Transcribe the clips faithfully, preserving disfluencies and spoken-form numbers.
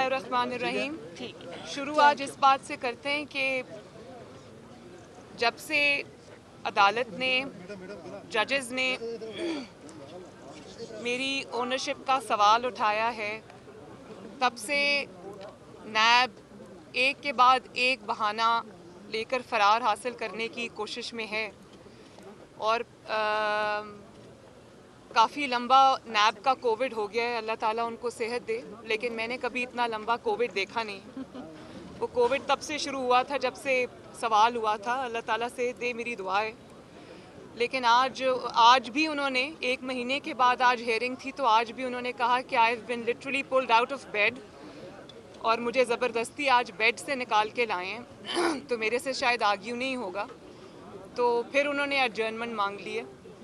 बिस्मिल्लाहिर्रहमानिर्रहीम। शुरू आज इस बात से करते हैं कि जब से अदालत ने, जजेस ने मेरी ओनरशिप का सवाल उठाया है, तब से नैब एक के बाद एक बहाना लेकर फ़रार हासिल करने की कोशिश में है और काफ़ी लंबा नैब का कोविड हो गया है। अल्लाह ताला उनको सेहत दे, लेकिन मैंने कभी इतना लंबा कोविड देखा नहीं। वो कोविड तब से शुरू हुआ था जब से सवाल हुआ था। अल्लाह ताला सेहत दे, मेरी दुआ है। लेकिन आज आज भी उन्होंने, एक महीने के बाद आज हेयरिंग थी, तो आज भी उन्होंने कहा कि I have been literally pulled out of bed और मुझे ज़बरदस्ती आज बेड से निकाल के लाए हैं। तो मेरे से शायद आर्ग्यू नहीं होगा। तो फिर उन्होंने एडजर्नमेंट मांग ली है।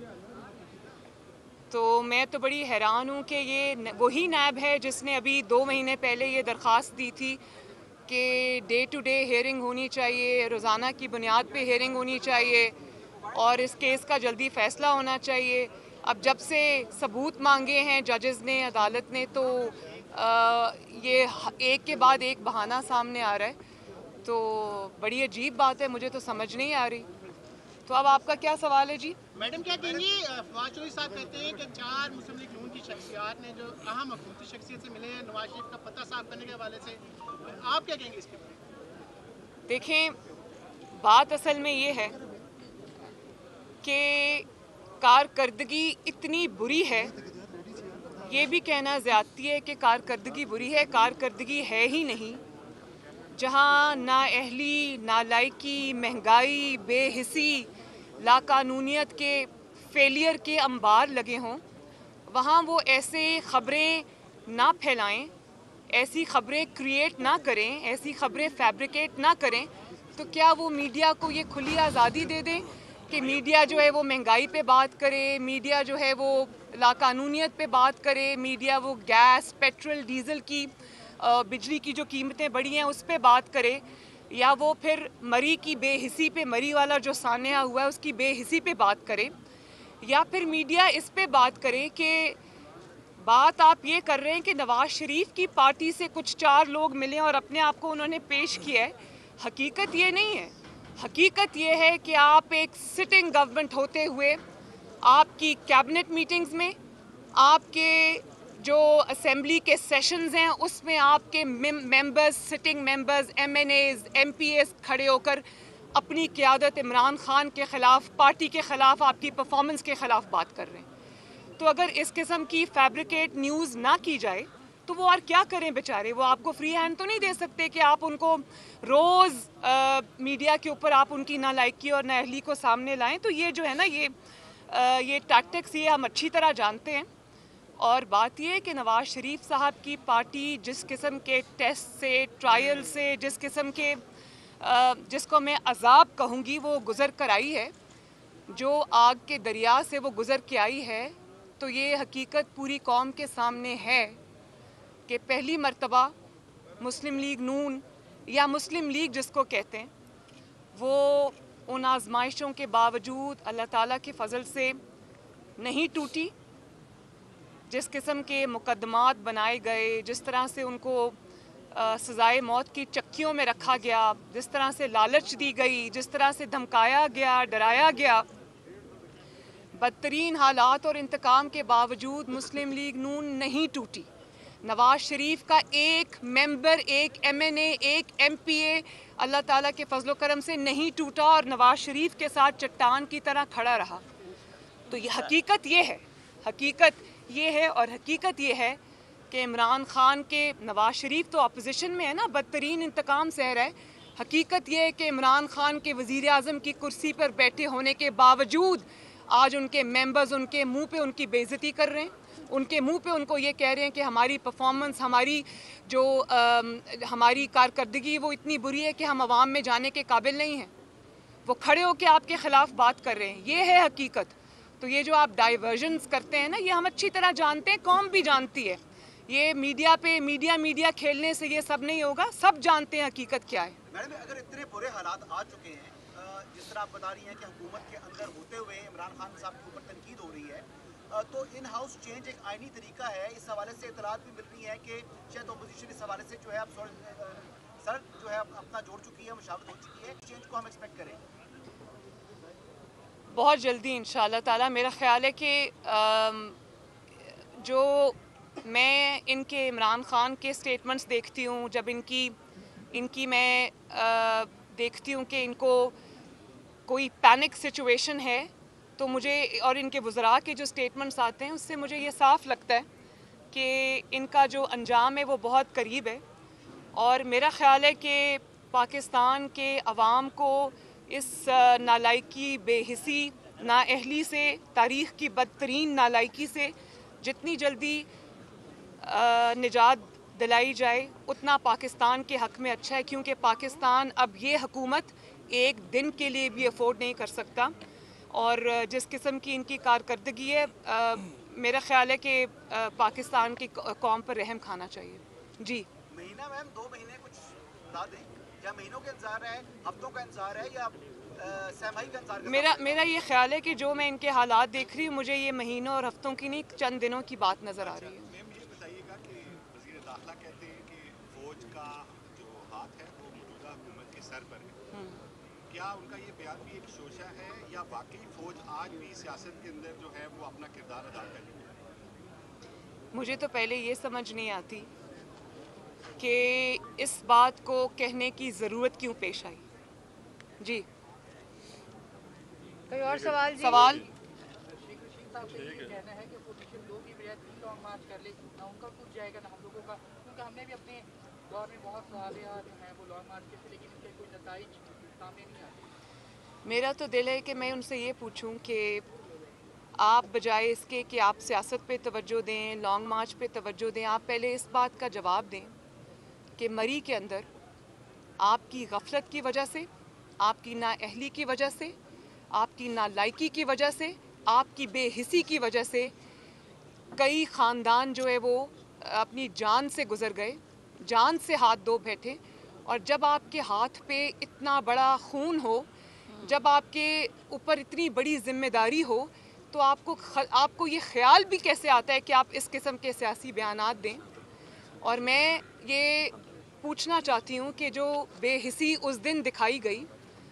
तो मैं तो बड़ी हैरान हूँ कि ये वही नैब है जिसने अभी दो महीने पहले ये दरख्वास्त दी थी कि डे टू डे हेयरिंग होनी चाहिए, रोज़ाना की बुनियाद पे हेयरिंग होनी चाहिए और इस केस का जल्दी फ़ैसला होना चाहिए। अब जब से सबूत मांगे हैं जजेस ने, अदालत ने, तो आ, ये एक के बाद एक बहाना सामने आ रहा है। तो बड़ी अजीब बात है, मुझे तो समझ नहीं आ रही। तो अब आपका क्या सवाल है जी? मैडम क्या कहेंगी, फवाद चौधरी साहब कहते हैं कि चार मुस्लिम लीग नून की शख्सियात ने जो अहम हुकूमती शख्सियत से मिले हैं नवाज शरीफ का पता साफ करने के हवाले से, आप क्या कहेंगे इसके बारे? देखें, बात असल में ये है कि कारकर्दगी इतनी बुरी है, ये भी कहना ज़्यादती है कि कारकर्दगी बुरी है। कारकर्दगी है ही नहीं। जहाँ नाअहली, नालायकी, महंगाई, बेहिसी, लाकानूनियत के फेलियर के अंबार लगे हों, वहाँ वो ऐसे ख़बरें ना फैलाएं, ऐसी ख़बरें क्रिएट ना करें, ऐसी ख़बरें फैब्रिकेट ना करें। तो क्या वो मीडिया को ये खुली आज़ादी दे दें कि मीडिया जो है वो महंगाई पे बात करे, मीडिया जो है वो लाकानूनियत पे बात करे, मीडिया वो गैस, पेट्रोल, डीज़ल की, बिजली की जो कीमतें बढ़ी हैं उस पे बात करे, या वो फिर मरी की बेहिसी पे, मरी वाला जो सान्या हुआ है उसकी बेहिसी पे बात करे, या फिर मीडिया इस पे बात करे कि बात आप ये कर रहे हैं कि नवाज शरीफ की पार्टी से कुछ चार लोग मिले और अपने आप को उन्होंने पेश किया है। हकीकत ये नहीं है। हकीकत ये है कि आप एक सिटिंग गवर्नमेंट होते हुए आपकी कैबिनेट मीटिंग्स में, आपके जो असेंबली के सेशंस हैं उसमें आपके members, sitting members, MLAs, MPs खड़े होकर अपनी क़यादत इमरान खान के ख़िलाफ़, पार्टी के ख़िलाफ़, आपकी परफॉर्मेंस के ख़िलाफ़ बात कर रहे हैं। तो अगर इस किस्म की फैब्रिकेट न्यूज़ ना की जाए तो वो और क्या करें बेचारे? वो आपको फ्री हैंड तो नहीं दे सकते कि आप उनको रोज़ मीडिया के ऊपर आप उनकी नालायकी और नाअहली को सामने लाएं। तो ये जो है ना, ये आ, ये टैक्टिक्स ये हम अच्छी तरह जानते हैं। और बात ये है कि नवाज़ शरीफ साहब की पार्टी जिस किस्म के टेस्ट से, ट्रायल से, जिस किस्म के आ, जिसको मैं अजाब कहूँगी, वो गुज़र कर आई है, जो आग के दरिया से वो गुज़र के आई है, तो ये हकीकत पूरी कौम के सामने है कि पहली मर्तबा मुस्लिम लीग नून या मुस्लिम लीग जिसको कहते हैं, वो उन आजमाइशों के बावजूद अल्लाह ताला के फ़ज़ल से नहीं टूटी। जिस किस्म के मुकदमात बनाए गए, जिस तरह से उनको सज़ाए मौत की चक्कियों में रखा गया, जिस तरह से लालच दी गई, जिस तरह से धमकाया गया, डराया गया, बदतरीन हालात और इंतकाम के बावजूद मुस्लिम लीग नून नहीं टूटी। नवाज शरीफ का एक मेंबर, एक एम एन ए, एक एम पी ए अल्लाह ताला के फजलो करम से नहीं टूटा और नवाज शरीफ के साथ चट्टान की तरह खड़ा रहा। तो ये हकीकत ये है, हकीकत ये है और हकीकत ये है कि इमरान खान के, नवाज शरीफ तो अपोजिशन में है ना, बदतरीन इंतकाम सह रहा है। हकीकत ये है कि इमरान खान के वज़ीर आज़म की कुर्सी पर बैठे होने के बावजूद आज उनके मेंबर्स उनके मुंह पे उनकी बेइज्जती कर रहे हैं, उनके मुंह पे उनको ये कह रहे हैं कि हमारी परफॉर्मेंस, हमारी जो आ, हमारी कारकर्दगी वो इतनी बुरी है कि हम अवाम में जाने के काबिल नहीं हैं। वो खड़े होकर आपके ख़िलाफ़ बात कर रहे हैं। ये है हकीकत। तो ये जो आप डाइवर्जन्स करते हैं ना, ये हम अच्छी तरह जानते हैं, कौम भी जानती है। ये मीडिया पे मीडिया मीडिया खेलने से ये सब नहीं होगा, सब जानते हैं हकीकत क्या है। मैडम, अगर इतने बुरे हालात आ चुके हैं, जिस तरह आप बता रही हैं कि हुकूमत के अंदर होते हुए इमरान खान साहब के ऊपर तनकीद हो रही है, अ, तो इन हाउस चेंज एक आईनी तरीका है। इस हवाले से इतलात भी मिल रही है कि शायद अपोजिशन इस हवाले से जो है अब सर जो है अपना जोड़ चुकी है, मुशावरत हो चुकी है। चेंज को हम एक्सपेक्ट करें बहुत जल्दी इंशाल्लाह ताला। मेरा ख्याल है कि जो मैं इनके इमरान खान के स्टेटमेंट्स देखती हूँ, जब इनकी इनकी मैं आ, देखती हूँ कि इनको कोई पैनिक सिचुएशन है, तो मुझे और इनके वज़रा के जो स्टेटमेंट्स आते हैं उससे मुझे ये साफ लगता है कि इनका जो अंजाम है वो बहुत करीब है। और मेरा ख्याल है कि पाकिस्तान के अवाम को इस नालायकी, बेहिसी, नाअहली से, तारीख़ की बदतरीन नालायकी से जितनी जल्दी निजात दिलाई जाए उतना पाकिस्तान के हक़ में अच्छा है, क्योंकि पाकिस्तान अब ये हुकूमत एक दिन के लिए भी अफोर्ड नहीं कर सकता। और जिस किस्म की इनकी कारकर्दगी है, आ, मेरा ख्याल है कि पाकिस्तान की कौम पर रहम खाना चाहिए। जी महीना मैम, दो महीने कुछ बता दें, या महीनों का इंतजार है, हफ्तों का इंतजार है, या सहमाही का इंतजार? मेरा मेरा ये ख्याल है कि जो मैं इनके हालात देख रही हूँ, मुझे ये महीनों और हफ्तों की नहीं, चंद दिनों की बात नज़र आ रही है। मैम ये बताइएगा कि वज़ीर दाखिला कहते हैं कि फौज का जो हाथ है वो मौजूदा हुकूमत के सर पर है, क्या उनका ये बयान भी एक शोशा है या वाकई फौज आज भी सियासत के अंदर जो है वो अपना किरदार अदा कर रही है? मुझे तो पहले ये समझ नहीं आती कि इस बात को कहने की ज़रूरत क्यों पेश आई। जी कोई और सवाल? सवाल कहना है कि पोजीशन दो की बजाय तीन लॉन्ग मार्च कर ले, ना उनका टूट जाएगा ना हम लोगों का, क्योंकि हमने भी अपने दौर में बहुत सारे जो हैं वो लॉन्ग मार्च किए थे, लेकिन इसके कोई नताइज सामने नहीं आते। मेरा तो दिल है कि मैं उनसे ये पूछूं कि आप बजाय इसके कि आप सियासत पे तवज्जो दें, लॉन्ग मार्च पे तवज्जो दें, आप पहले इस बात का जवाब दें कि मरी के अंदर आपकी गफलत की वजह से, आपकी नाअहली की वजह से, आपकी नालायकी की वजह से, आपकी बेहिसी की वजह से कई ख़ानदान जो है वो अपनी जान से गुज़र गए, जान से हाथ धो बैठे। और जब आपके हाथ पे इतना बड़ा खून हो, जब आपके ऊपर इतनी बड़ी जिम्मेदारी हो, तो आपको आपको ये ख्याल भी कैसे आता है कि आप इस किस्म के सियासी बयानात दें। और मैं ये पूछना चाहती हूँ कि जो बेहिसी उस दिन दिखाई गई,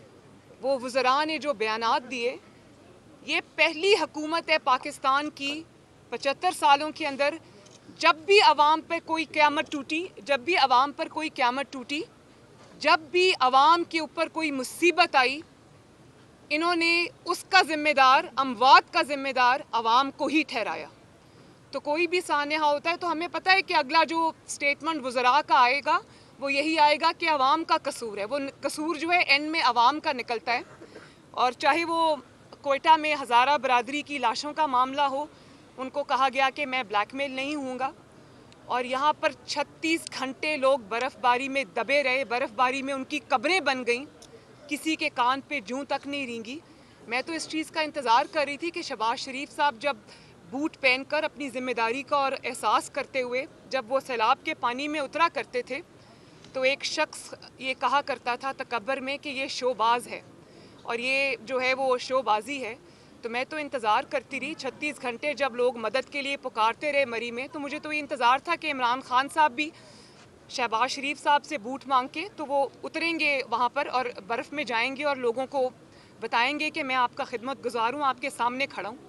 वो वज़रा ने जो बयानात दिए, ये पहली हुकूमत है पाकिस्तान की पचहत्तर सालों के अंदर जब भी अवाम पर कोई क़यामत टूटी, जब भी अवाम पर कोई क़यामत टूटी, जब भी अवाम के ऊपर कोई मुसीबत आई, इन्होंने उसका ज़िम्मेदार, अमवात का ज़िम्मेदार अवाम को ही ठहराया। तो कोई भी सानहा होता है तो हमें पता है कि अगला जो स्टेटमेंट वज़रा का आएगा वो यही आएगा कि अवाम का कसूर है। वो कसूर जो है एंड में अवाम का निकलता है। और चाहे वो कोयटा में हज़ारा बरादरी की लाशों का मामला हो, उनको कहा गया कि मैं ब्लैकमेल नहीं हूँगा, और यहाँ पर छत्तीस घंटे लोग बर्फ़बारी में दबे रहे, बर्फ़बारी में उनकी कब्रें बन गईं, किसी के कान पे जूं तक नहीं रेंगी। मैं तो इस चीज़ का इंतज़ार कर रही थी कि शहबाज शरीफ साहब जब बूट पहनकर अपनी ज़िम्मेदारी का और एहसास करते हुए जब वो सैलाब के पानी में उतरा करते थे, तो एक शख्स ये कहा करता था तकब्बर में कि ये शोबाज है और ये जो है वो शोबाजी है। तो मैं तो इंतज़ार करती रही छत्तीस घंटे, जब लोग मदद के लिए पुकारते रहे मरी में, तो मुझे तो ये इंतज़ार था कि इमरान खान साहब भी शहबाज शरीफ साहब से बूट मांग के तो वो उतरेंगे वहाँ पर और बर्फ़ में जाएंगे और लोगों को बताएंगे कि मैं आपका खिदमत गुजार हूँ, आपके सामने खड़ा हूँ।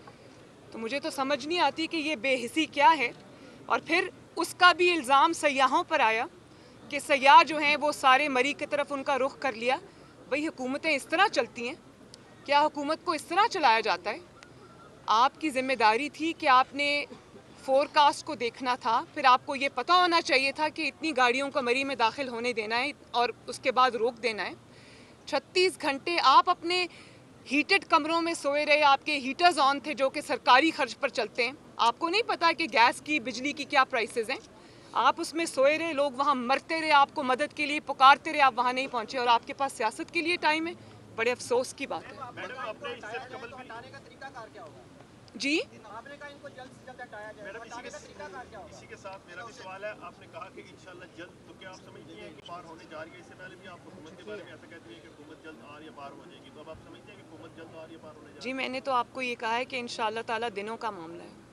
तो मुझे तो समझ नहीं आती कि ये बेहिसी क्या है। और फिर उसका भी इल्ज़ाम सयाहों पर आया कि सयाह जो हैं वो सारे मरी की तरफ उनका रुख कर लिया। भाई हुकूमतें इस तरह चलती हैं क्या? हुकूमत को इस तरह चलाया जाता है? आपकी ज़िम्मेदारी थी कि आपने फोरकास्ट को देखना था, फिर आपको ये पता होना चाहिए था कि इतनी गाड़ियों को मरी में दाखिल होने देना है और उसके बाद रोक देना है। छत्तीस घंटे आप अपने हीटेड कमरों में सोए रहे, आपके हीटर्स ऑन थे जो कि सरकारी खर्च पर चलते हैं। आपको नहीं पता कि गैस की, बिजली की क्या प्राइसेस हैं। आप उसमें सोए रहे, लोग वहाँ मरते रहे, आपको मदद के लिए पुकारते रहे, आप वहाँ नहीं पहुँचे और आपके पास सियासत के लिए टाइम है। बड़े अफसोस की बात है। जी आपने कहा इनको जल्द से जल्द हटाया जाए, मैडम इसी हटाने का के तरीका कार क्या होगा? इसी के साथ मेरा भी सवाल है, आपने कहा कि इंशाल्लाह जल्द, तो क्या आप समझती हैं कि पार होने जा रही है? इससे पहले भी आप हुकूमत के बारे में ऐसा कहती है कि हुकूमत जल्द आ रही है, पार हो जाएगी, तो अब आप समझते हैं कि हुकूमत जल्द आ रही है, पार होने जा रही जी मैंने तो आपको ये कहा है कि इंशाल्लाह ताला दिनों का मामला है।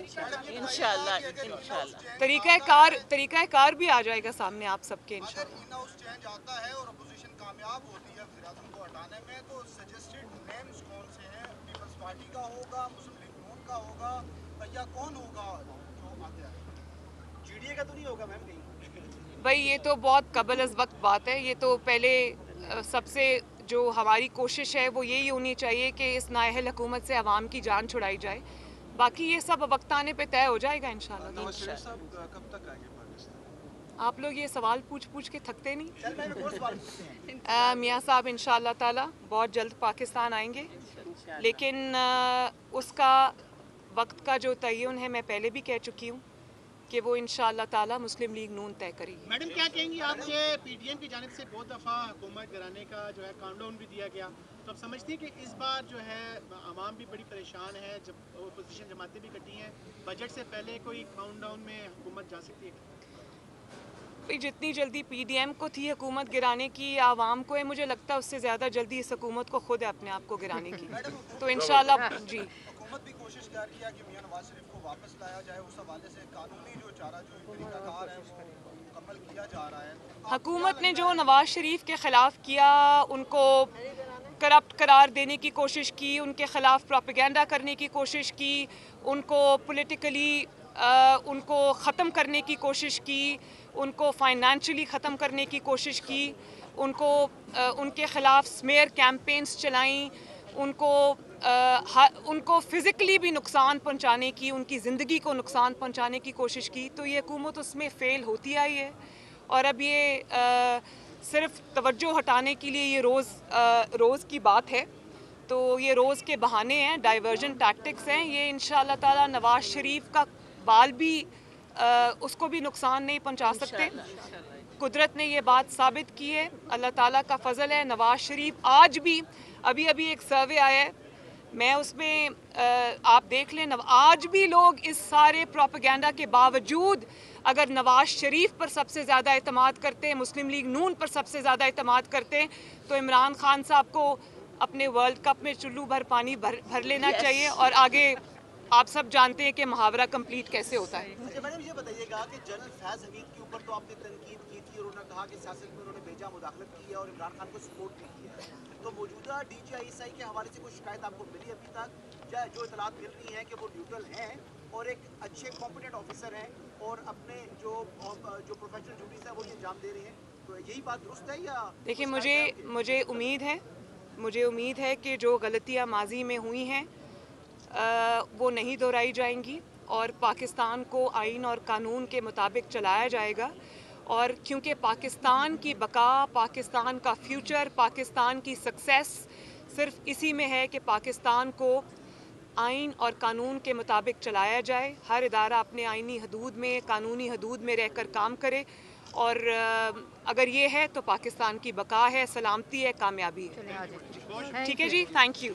इंशाल्लाह इंशाल्लाह तरीक़ाकार तरीक़ाकार भी आ जाएगा सामने आप सबके इंशाल्लाह। इन हाउस चेंज आता है और अपोजिशन कामयाब होती है वज़ीर आज़म को हटाने में, तो सजेस्टेड नेम्स कौन से हैं? पीपल्स पार्टी का होगा, मुस्लिम लीग नून का होगा, या कौन होगा जो आगे आएगा? जीडीए का तो नहीं होगा मैम कहीं? भाई ये तो बहुत कबल अज़ वक्त बात है। ये तो पहले अ, सबसे जो हमारी कोशिश है वो यही होनी चाहिए कि इस नाअहल हुकूमत से अवाम की जान छुड़ाई जाए। बाकी ये सब वक्त आने पे तय हो जाएगा इंशाल्लाह। नवाज शरीफ साहब कब तक आएंगे पाकिस्तान? आप लोग ये सवाल पूछ पूछ के थकते नहीं? चल मैं एक और सवाल पूछते हैं। अ, मियाँ साहब इंशाल्लाह ताला बहुत जल्द पाकिस्तान आएंगे, लेकिन अ, उसका वक्त का जो तयन है मैं पहले भी कह चुकी हूँ कि वो इंशाल्लाह ताला मुस्लिम लीग नून तय करेगी। मैडम क्या कहेंगी आप कि पीडीएम की जानिब से बहुत दफ़ा हुकूमत गिराने का जो है काउंटडाउन भी दिया गया, तो आप समझती हैं कि इस बार जो है आवाम भी बड़ी परेशान है, जब अपोजिशन जमातें भी इकट्ठी हैं, बजट से पहले कोई काउंटडाउन में हुकूमत जा सकती है? भाई जितनी जल्दी पीडीएम को थी हुकूमत गिराने की आवाम को है, मुझे लगता है उससे ज़्यादा जल्दी इस हुकूमत को खुद है अपने आप को गिराने की। तो इंशाल्लाह जी हुकूमत भी कोशिश कर रही है कि मियां नवाज शरीफ को वापस लाया जाए, उस हवाले से कानूनी जो चारा जो तरीकाकार है वो मुकम्मल किया जा रहा है। हुकूमत ने जो नवाज शरीफ के ख़िलाफ़ किया, उनको करप्ट करार देने की कोशिश की, उनके ख़िलाफ़ प्रोपेगेंडा करने की कोशिश की, उनको पॉलिटिकली उनको ख़त्म करने की कोशिश की, उनको फाइनेंशियली ख़त्म करने की कोशिश की, उनको आ, उनके ख़िलाफ़ स्मेयर कैंपेन्स चलाई, उनको आ, उनको फ़िज़िकली भी नुकसान पहुंचाने की, उनकी ज़िंदगी को नुकसान पहुंचाने की कोशिश की। तो ये हुकूमत उसमें फ़ेल होती आई है और अब ये आ, सिर्फ तवज्जो हटाने के लिए ये रोज़ रोज़ की बात है, तो ये रोज़ के बहाने हैं, डाइवर्जन टैक्टिक्स हैं। ये इंशाल्लाह ताला नवाज शरीफ का बाल भी आ, उसको भी नुकसान नहीं पहुंचा सकते। कुदरत ने ये बात साबित की है, अल्लाह ताला का फ़ज़ल है। नवाज शरीफ आज भी, अभी अभी एक सर्वे आया है, मैं उसमें आप देख लें, आज भी लोग इस सारे प्रोपेगेंडा के बावजूद अगर नवाज शरीफ पर सबसे ज़्यादा एतमाद करते हैं, मुस्लिम लीग नून पर सबसे ज़्यादा एतमाद करते हैं, तो इमरान खान साहब को अपने वर्ल्ड कप में चुल्लू भर पानी भर भर लेना yes. चाहिए। और आगे आप सब जानते हैं कि मुहावरा कंप्लीट कैसे होता है। अच्छा मैडम ये बताइएगा कि जनरल फैज़ हमीद के ऊपर तो आपने तनकीद की थी और उन्होंने कहा कि सियासत में उन्होंने बेजा मुदाखलत की है और इमरान खान को सपोर्ट भी किया है, तो मौजूदा D G I S I के हवाले से कोई शिकायत आपको मिली अभी तक, या जो इतलात मिल रही हैं कि वो न्यूट्रल हैं और एक अच्छे कॉम्पिटेंट ऑफिसर हैं और अपने जो जो प्रोफेशनल ड्यूटीज़ है वो ये अंजाम दे रहे हैं, तो यही बात दुरुस्त है? या देखिए, मुझे मुझे उम्मीद है मुझे उम्मीद है कि जो गलतियाँ माजी में हुई हैं वो नहीं दोहराई जाएंगी और पाकिस्तान को आइन और कानून के मुताबिक चलाया जाएगा। और क्योंकि पाकिस्तान की बका, पाकिस्तान का फ्यूचर, पाकिस्तान की सक्सेस सिर्फ इसी में है कि पाकिस्तान को आइन और कानून के मुताबिक चलाया जाए। हर इदारा अपने आइनी हदूद में, कानूनी हदूद में रहकर काम करे, और अगर ये है तो पाकिस्तान की बका है, सलामती है, कामयाबी है। ठीक है जी, थैंक यू।